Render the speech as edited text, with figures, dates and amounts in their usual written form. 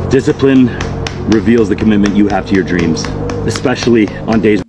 Discipline reveals the commitment you have to your dreams, especially on days